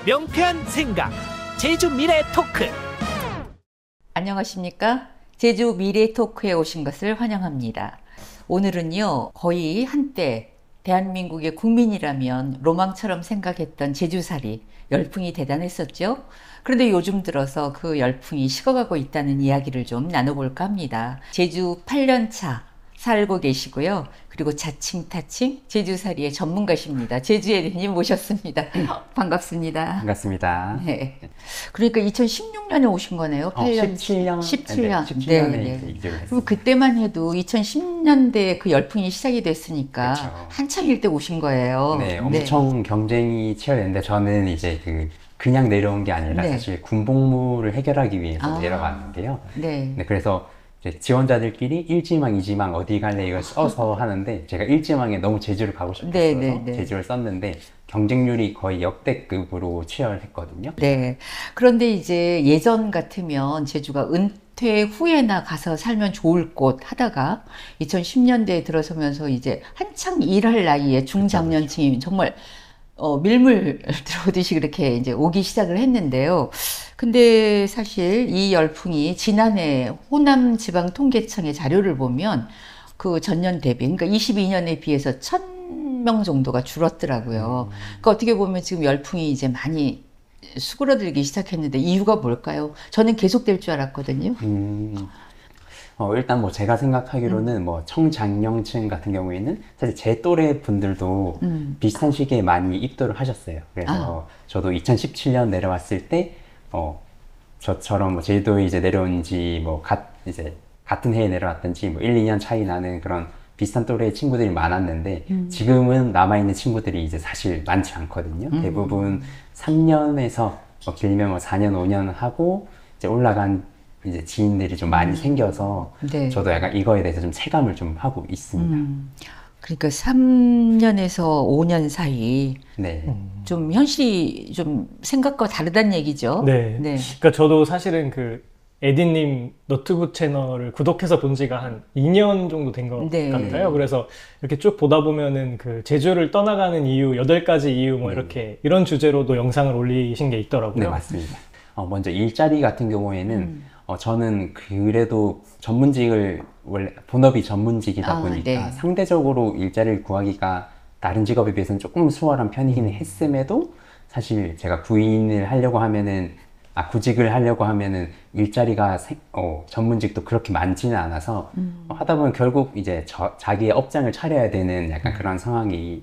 명쾌한 생각, 제주 미래 토크. 안녕하십니까? 제주 미래 토크에 오신 것을 환영합니다. 오늘은요, 거의 한때 대한민국의 국민이라면 로망처럼 생각했던 제주살이 열풍이 대단했었죠. 그런데 요즘 들어서 그 열풍이 식어가고 있다는 이야기를 좀 나눠볼까 합니다. 제주 8년차 살고 계시고요. 그리고 자칭 타칭 제주살이의 전문가십니다. 제주예리님 모셨습니다. 반갑습니다. 반갑습니다. 네. 그러니까 2016년에 오신 거네요. 8년. 17년. 17년. 17년에 네, 이직을 했습니다. 그리고 그때만 해도 2010년대에 그 열풍이 시작이 됐으니까 그렇죠. 한창일 때 오신 거예요. 네, 엄청 경쟁이 치열했는데 저는 이제 그냥 내려온 게 아니라 네. 사실 군복무를 해결하기 위해서 내려갔는데요. 네. 네, 그래서 이제 지원자들끼리 1지망, 2지망 어디 갈래 이걸 써서 하는데 제가 1지망에 너무 제주를 가고 싶어서 네. 제주를 썼는데 경쟁률이 거의 역대급으로 치열했거든요. 네. 그런데 이제 예전 같으면 제주가 은퇴 후에나 가서 살면 좋을 곳 하다가 2010년대에 들어서면서 이제 한창 일할 나이에 중장년층이 정말 밀물 들어오듯이 그렇게 이제 오기 시작을 했는데요. 근데 사실 이 열풍이 지난해 호남 지방 통계청의 자료를 보면 그 전년 대비, 그러니까 22년에 비해서 1000명 정도가 줄었더라고요. 그러니까 어떻게 보면 지금 열풍이 이제 많이 수그러들기 시작했는데 이유가 뭘까요? 저는 계속될 줄 알았거든요. 일단 뭐 제가 생각하기로는 뭐 청장년층 같은 경우에는 사실 제 또래 분들도 비슷한 시기에 많이 입도를 하셨어요. 그래서 저도 2017년 내려왔을 때 저처럼 뭐 제주도에 이제 내려온 지 뭐 이제 같은 해에 내려왔든지 뭐 1, 2년 차이 나는 그런 비슷한 또래의 친구들이 많았는데 지금은 남아있는 친구들이 이제 사실 많지 않거든요. 대부분 3년에서 뭐 길면 뭐 4년, 5년 하고 이제 올라간 이제 지인들이 좀 많이 생겨서 네. 저도 약간 이거에 대해서 좀 체감을 좀 하고 있습니다. 그러니까 3년에서 5년 사이 네. 좀 현실이 좀 생각과 다르다는 얘기죠. 네. 그러니까 저도 사실은 그 에디님 너튜브 채널을 구독해서 본 지가 한 2년 정도 된 것 네. 같아요. 그래서 이렇게 쭉 보다 보면은 그 제주를 떠나가는 이유, 8가지 이유 뭐 이렇게 이런 주제로도 영상을 올리신 게 있더라고요. 네, 맞습니다. 먼저 일자리 같은 경우에는 저는 그래도 전문직을 원래 본업이 전문직이다 보니까 네. 상대적으로 일자리를 구하기가 다른 직업에 비해서는 조금 수월한 편이긴 했음에도 사실 제가 구직을 하려고 하면은 일자리가 전문직도 그렇게 많지는 않아서 하다 보면 결국 이제 자기의 업장을 차려야 되는 약간 그런 상황이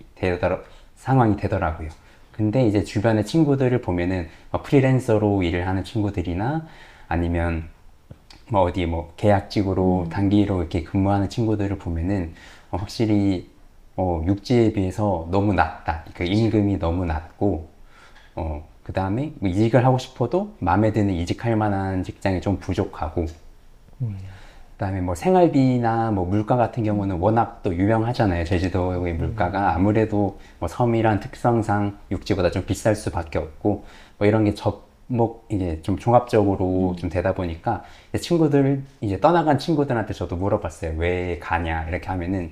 되더라고요. 근데 이제 주변의 친구들을 보면은 프리랜서로 일을 하는 친구들이나 아니면 뭐 어디 뭐 계약직으로 단기로 이렇게 근무하는 친구들을 보면은 확실히 육지에 비해서 너무 낮다. 그 임금이 너무 낮고 그 다음에 뭐 이직을 하고 싶어도 마음에 드는 이직할 만한 직장이 좀 부족하고 그 다음에 뭐 생활비나 뭐 물가 같은 경우는 워낙 또 유명하잖아요. 제주도의 물가가 아무래도 뭐 섬이란 특성상 육지보다 좀 비쌀 수밖에 없고 뭐 이런 게 이제 좀 종합적으로 좀 되다 보니까 이제 떠나간 친구들한테 저도 물어봤어요. 왜 가냐 이렇게 하면은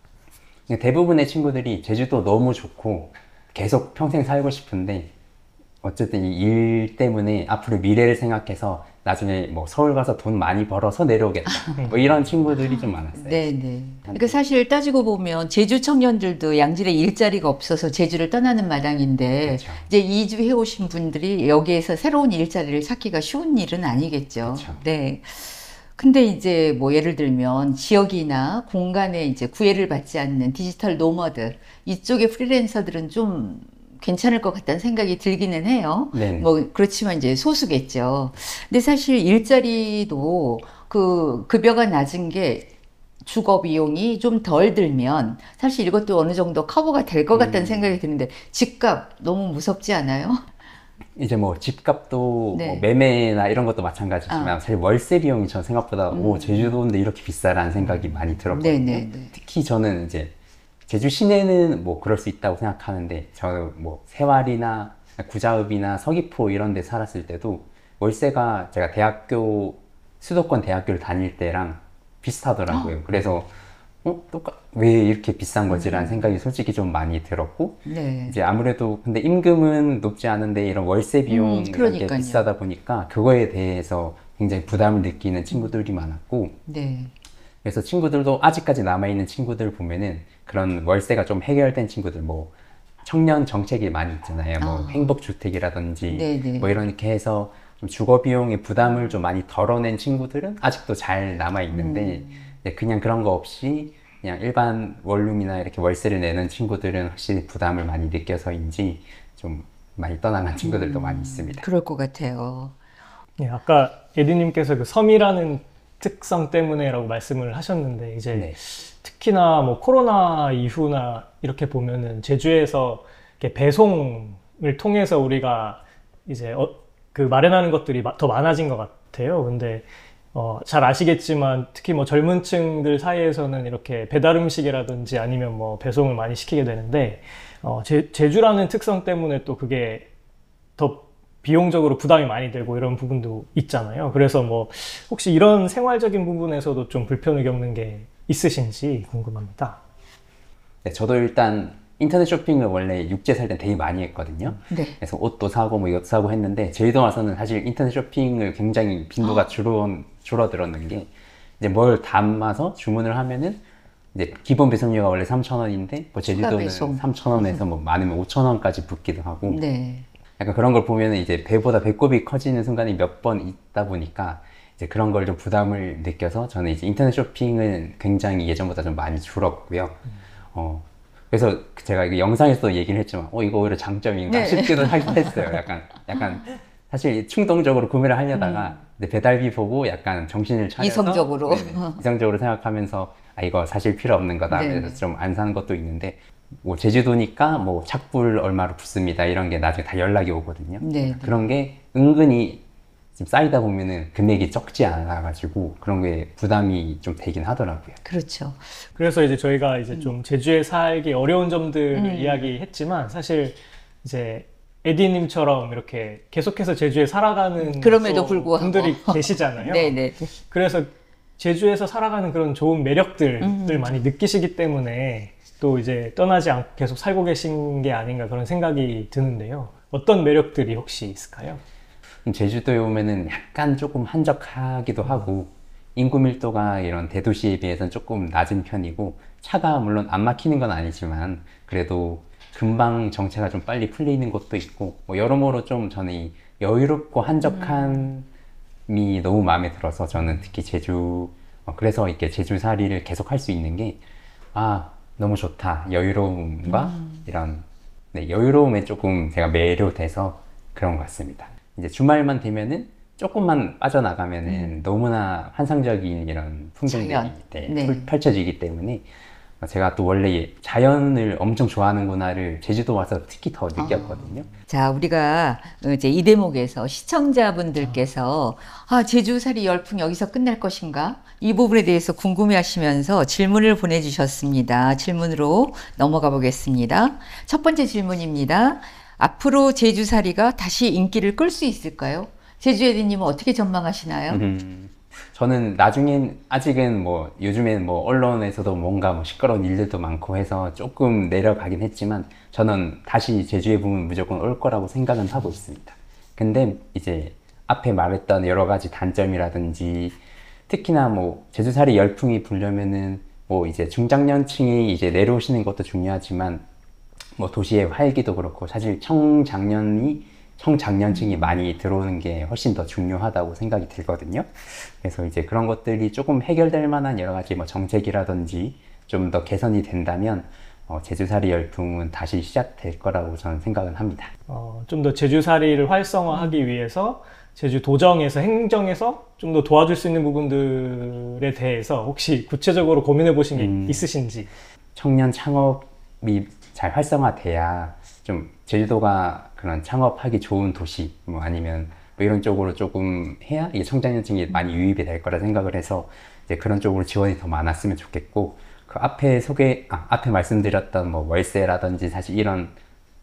대부분의 친구들이 제주도 너무 좋고 계속 평생 살고 싶은데 어쨌든 이 일 때문에 앞으로 미래를 생각해서 나중에 뭐 서울 가서 돈 많이 벌어서 내려오겠다. 뭐 이런 친구들이 좀 많았어요. 네. 그러니까 사실 따지고 보면 제주 청년들도 양질의 일자리가 없어서 제주를 떠나는 마당인데 그렇죠. 이제 이주해 오신 분들이 여기에서 새로운 일자리를 찾기가 쉬운 일은 아니겠죠. 그렇죠. 네. 근데 이제 뭐 예를 들면 지역이나 공간에 이제 구애를 받지 않는 디지털 노머드 이쪽의 프리랜서들은 좀 괜찮을 것 같다는 생각이 들기는 해요. 네네. 뭐 그렇지만 이제 소수겠죠. 근데 사실 일자리도 그 급여가 낮은 게 주거 비용이 좀 덜 들면 사실 이것도 어느 정도 커버가 될 것 같다는 생각이 드는데 집값 너무 무섭지 않아요? 이제 뭐 집값도 네. 뭐 매매나 이런 것도 마찬가지지만 사실 월세 비용이 전 생각보다 제주도인데 이렇게 비싸라는 생각이 많이 들었거든요. 네. 특히 저는 이제 제주 시내는 뭐 그럴 수 있다고 생각하는데 저는 뭐 새활이나 구자읍이나 서귀포 이런 데 살았을 때도 월세가 제가 수도권 대학교를 다닐 때랑 비슷하더라고요. 그래서 왜 이렇게 비싼 거지라는 생각이 솔직히 좀 많이 들었고, 네. 이제 아무래도 근데 임금은 높지 않은데 이런 월세 비용 이런 게 그러니까요. 비싸다 보니까 그거에 대해서 굉장히 부담을 느끼는 친구들이 많았고, 네. 그래서 친구들도 아직까지 남아있는 친구들 보면은 그런 월세가 좀 해결된 친구들, 뭐 청년 정책이 많이 있잖아요. 뭐 행복주택이라든지 네네. 뭐 이렇게 해서 좀 주거 비용의 부담을 좀 많이 덜어낸 친구들은 아직도 잘 남아있는데, 이제 그냥 그런 거 없이 그냥 일반 원룸이나 이렇게 월세를 내는 친구들은 확실히 부담을 많이 느껴서인지 좀 많이 떠나간 친구들도 많이 있습니다. 그럴 것 같아요. 예, 아까 에디님께서 그 섬이라는 특성 때문에라고 말씀을 하셨는데 이제 네. 특히나 뭐 코로나 이후나 이렇게 보면은 제주에서 이렇게 배송을 통해서 우리가 이제 그 마련하는 것들이 더 많아진 것 같아요. 근데 잘 아시겠지만 특히 뭐 젊은 층들 사이에서는 이렇게 배달 음식이라든지 아니면 뭐 배송을 많이 시키게 되는데 제주라는 특성 때문에 또 그게 더 비용적으로 부담이 많이 되고 이런 부분도 있잖아요. 그래서 뭐 혹시 이런 생활적인 부분에서도 좀 불편을 겪는 게 있으신지 궁금합니다. 네, 저도 일단 인터넷 쇼핑을 원래 육지에 살 때 되게 많이 했거든요. 네. 그래서 옷도 사고 뭐 이것도 사고 했는데 제주도 와서는 사실 인터넷 쇼핑을 굉장히 빈도가 줄어들었는 게, 이제 뭘 담아서 주문을 하면은 이제 기본 배송료가 원래 3,000원인데 뭐 제주도는 배송. 3,000원에서 뭐 많으면 5,000원까지 붙기도 하고, 네. 약간 그런 걸 보면은 이제 배보다 배꼽이 커지는 순간이 몇 번 있다 보니까 이제 그런 걸 좀 부담을 느껴서 저는 이제 인터넷 쇼핑은 굉장히 예전보다 좀 많이 줄었고요. 그래서 제가 이게 영상에서도 얘기를 했지만 이거 오히려 장점인가 네. 싶기도 하긴 했어요. 약간 사실 충동적으로 구매를 하려다가 이제 배달비 보고 약간 정신을 차려서 이성적으로. 네네, 이성적으로 생각하면서 이거 사실 필요 없는 거다. 네네. 그래서 좀 안 사는 것도 있는데, 뭐 제주도니까 뭐 착불 얼마로 붙습니다 이런 게 나중에 다 연락이 오거든요. 네. 그런 게 은근히 지금 쌓이다 보면은 금액이 적지 않아가지고 그런 게 부담이 좀 되긴 하더라고요. 그렇죠. 그래서 이제 저희가 이제 좀 제주에 살기 어려운 점들을 이야기했지만 사실 이제 에디님처럼 이렇게 계속해서 제주에 살아가는 그럼에도 또 불구하고. 분들이 계시잖아요. 네네. 그래서 제주에서 살아가는 그런 좋은 매력들을 많이 느끼시기 때문에 또 이제 떠나지 않고 계속 살고 계신 게 아닌가 그런 생각이 드는데요. 어떤 매력들이 혹시 있을까요? 제주도에 오면은 약간 조금 한적하기도 하고, 인구 밀도가 이런 대도시에 비해서는 조금 낮은 편이고, 차가 물론 안 막히는 건 아니지만 그래도 금방 정체가 좀 빨리 풀리는 곳도 있고, 뭐 여러모로 좀 저는 이 여유롭고 한적함이 너무 마음에 들어서 저는 특히 그래서 이렇게 제주살이를 계속 할 수 있는 게 너무 좋다. 여유로움과 이런 여유로움에 조금 제가 매료돼서 그런 것 같습니다. 이제 주말만 되면은 조금만 빠져나가면은 너무나 환상적인 이런 풍경들이 네. 펼쳐지기 때문에 제가 또 원래 자연을 엄청 좋아하는구나를 제주도 와서 특히 더 느꼈거든요. 자, 우리가 이제 이 대목에서 시청자분들께서 제주살이 열풍 여기서 끝날 것인가? 이 부분에 대해서 궁금해 하시면서 질문을 보내주셨습니다. 질문으로 넘어가 보겠습니다. 첫 번째 질문입니다. 앞으로 제주살이가 다시 인기를 끌 수 있을까요? 제주에디님은 어떻게 전망하시나요? 저는 나중엔 아직은 뭐 요즘엔 뭐 언론에서도 뭔가 뭐 시끄러운 일들도 많고 해서 조금 내려가긴 했지만 저는 다시 제주에 보면 무조건 올 거라고 생각은 하고 있습니다. 근데 이제 앞에 말했던 여러 가지 단점이라든지 특히나 뭐 제주살이 열풍이 불려면은 뭐 이제 중장년층이 이제 내려오시는 것도 중요하지만 뭐 도시의 활기도 그렇고 사실 청장년층이 많이 들어오는 게 훨씬 더 중요하다고 생각이 들거든요. 그래서 이제 그런 것들이 조금 해결될 만한 여러 가지 뭐 정책이라든지 좀 더 개선이 된다면 제주살이 열풍은 다시 시작될 거라고 저는 생각은 합니다. 좀 더 제주살이를 활성화하기 위해서 제주 도정에서 행정에서 좀 더 도와줄 수 있는 부분들에 대해서 혹시 구체적으로 고민해 보신 게 있으신지? 청년 창업이 잘 활성화돼야 좀 제주도가 그런 창업하기 좋은 도시 뭐 아니면 뭐 이런 쪽으로 조금 해야 이게 청장년층이 많이 유입이 될 거라 생각을 해서 이제 그런 쪽으로 지원이 더 많았으면 좋겠고, 그 앞에 앞에 말씀드렸던 뭐 월세라든지 사실 이런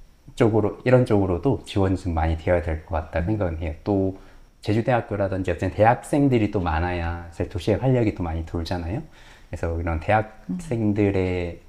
쪽으로도 지원이 좀 많이 되어야 될 것 같다 생각은 해요. 또 제주대학교라든지 어쨌든 대학생들이 또 많아야 사실 도시의 활력이 또 많이 돌잖아요. 그래서 이런 대학생들의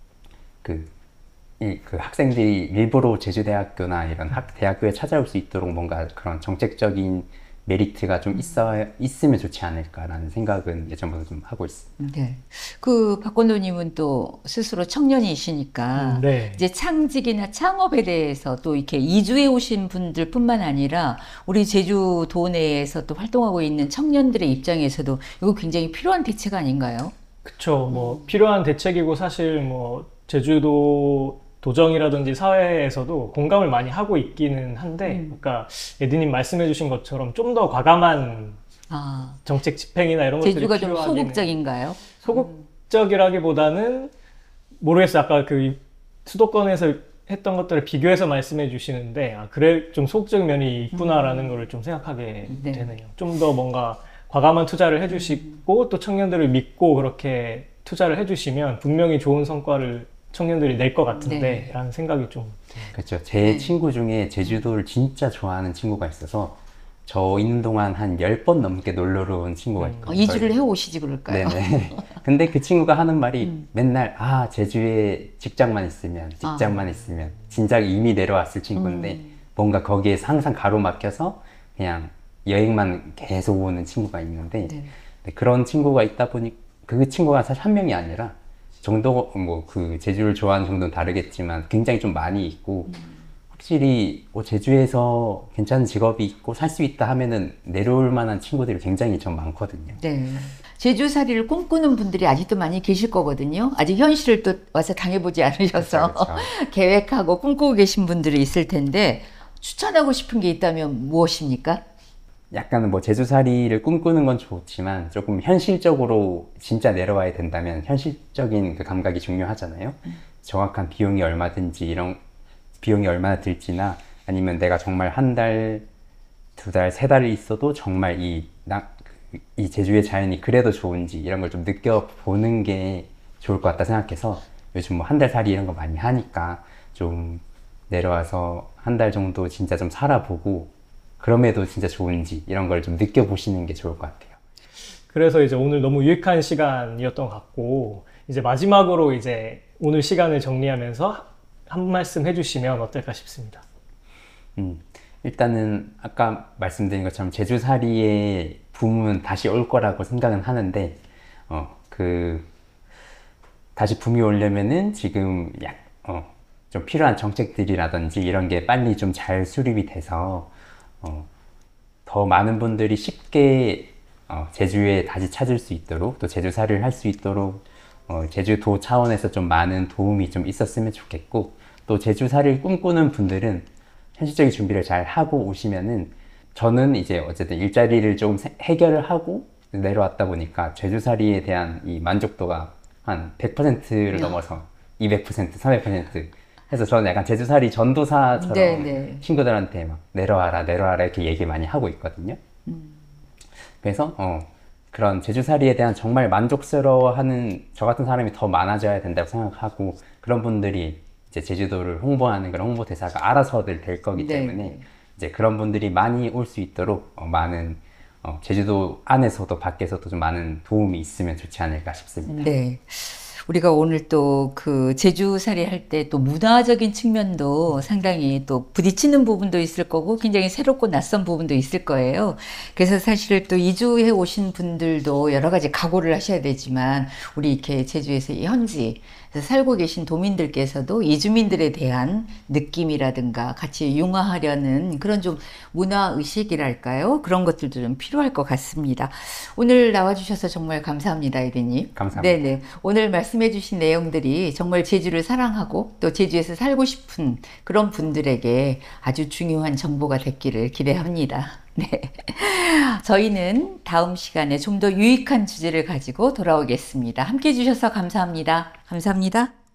그 학생들이 일부러 제주대학교나 이런 대학교에 찾아올 수 있도록 뭔가 그런 정책적인 메리트가 좀 있으면 좋지 않을까라는 생각은 예전부터 좀 하고 있습니다. 네. 그 박건도님은 또 스스로 청년이시니까 네. 이제 창직이나 창업에 대해서 또 이렇게 이주해 오신 분들뿐만 아니라 우리 제주도 내에서 또 활동하고 있는 청년들의 입장에서도 이거 굉장히 필요한 대책 아닌가요? 그쵸. 뭐 필요한 대책이고 사실 뭐 제주도 도정이라든지 사회에서도 공감을 많이 하고 있기는 한데, 그러니까 에디님 말씀해주신 것처럼 좀 더 과감한 정책 집행이나 이런 것들이 제주가 좀 필요하기는 소극적인가요? 소극적이라기보다는 모르겠어요. 아까 그 수도권에서 했던 것들을 비교해서 말씀해 주시는데 그래 좀 소극적인 면이 있구나라는 거를 좀 생각하게 네. 되네요. 좀 더 뭔가 과감한 투자를 해주시고 또 청년들을 믿고 그렇게 투자를 해주시면 분명히 좋은 성과를 청년들이 낼 것 같은데 네. 라는 생각이 좀 그렇죠. 제 친구 중에 제주도를 진짜 좋아하는 친구가 있어서 저 있는 동안 한 10번 넘게 놀러로 온 친구가 있거든요. 이주를 해 오시지 그럴까요? 네네. 근데 그 친구가 하는 말이 맨날 제주에 직장만 있으면 진작 이미 내려왔을 친구인데 뭔가 거기에 항상 가로막혀서 그냥 여행만 계속 오는 친구가 있는데 네. 그런 친구가 있다 보니 그 친구가 사실 한 명이 아니라 정도 뭐 그 제주를 좋아하는 정도는 다르겠지만 굉장히 좀 많이 있고 확실히 제주에서 괜찮은 직업이 있고 살 수 있다 하면은 내려올 만한 친구들이 굉장히 좀 많거든요. 네. 제주살이를 꿈꾸는 분들이 아직도 많이 계실 거거든요. 아직 현실을 또 와서 당해보지 않으셔서 그렇죠. 계획하고 꿈꾸고 계신 분들이 있을 텐데 추천하고 싶은 게 있다면 무엇입니까? 약간 뭐 제주살이를 꿈꾸는 건 좋지만 조금 현실적으로 진짜 내려와야 된다면 현실적인 그 감각이 중요하잖아요. 정확한 비용이 얼마든지 이런 비용이 얼마나 들지나 아니면 내가 정말 한 달, 두 달, 세 달을 있어도 정말 이 제주의 자연이 그래도 좋은지 이런 걸 좀 느껴보는 게 좋을 것 같다 생각해서 요즘 뭐 한 달 살이 이런 거 많이 하니까 좀 내려와서 한 달 정도 진짜 좀 살아보고 그럼에도 진짜 좋은지 이런 걸 좀 느껴보시는 게 좋을 것 같아요. 그래서 이제 오늘 너무 유익한 시간이었던 것 같고 이제 마지막으로 이제 오늘 시간을 정리하면서 한 말씀 해주시면 어떨까 싶습니다. 일단은 아까 말씀드린 것처럼 제주살이의 붐은 다시 올 거라고 생각은 하는데 다시 붐이 오려면은 지금 좀 필요한 정책들이라든지 이런 게 빨리 좀 잘 수립이 돼서 더 많은 분들이 쉽게 제주에 다시 찾을 수 있도록 또 제주살이를 할 수 있도록 제주도 차원에서 좀 많은 도움이 좀 있었으면 좋겠고 또 제주살이를 꿈꾸는 분들은 현실적인 준비를 잘 하고 오시면은 저는 이제 어쨌든 일자리를 좀 해결을 하고 내려왔다 보니까 제주살이에 대한 이 만족도가 한 100%를 넘어서 200%, 300% 해서 저는 약간 제주살이 전도사처럼 네. 친구들한테 막 내려와라 이렇게 얘기 많이 하고 있거든요. 그래서 그런 제주살이에 대한 정말 만족스러워하는 저 같은 사람이 더 많아져야 된다고 생각하고 그런 분들이 이제 제주도를 홍보하는 그런 홍보대사가 알아서들 될 거기 때문에 이제 그런 분들이 많이 올 수 있도록 많은 제주도 안에서도 밖에서도 좀 많은 도움이 있으면 좋지 않을까 싶습니다. 네. 우리가 오늘 또 그 제주살이 할 때 또 문화적인 측면도 상당히 또 부딪히는 부분도 있을 거고 굉장히 새롭고 낯선 부분도 있을 거예요. 그래서 사실 또 이주해 오신 분들도 여러 가지 각오를 하셔야 되지만 우리 이렇게 제주에서 현지 살고 계신 도민들께서도 이주민들에 대한 느낌이라든가 같이 융화하려는 그런 좀 문화의식이랄까요? 그런 것들도 좀 필요할 것 같습니다. 오늘 나와주셔서 정말 감사합니다, 에디님. 감사합니다. 네네. 오늘 말씀해주신 내용들이 정말 제주를 사랑하고 또 제주에서 살고 싶은 그런 분들에게 아주 중요한 정보가 됐기를 기대합니다. 네. 저희는 다음 시간에 좀 더 유익한 주제를 가지고 돌아오겠습니다. 함께 해주셔서 감사합니다. 감사합니다.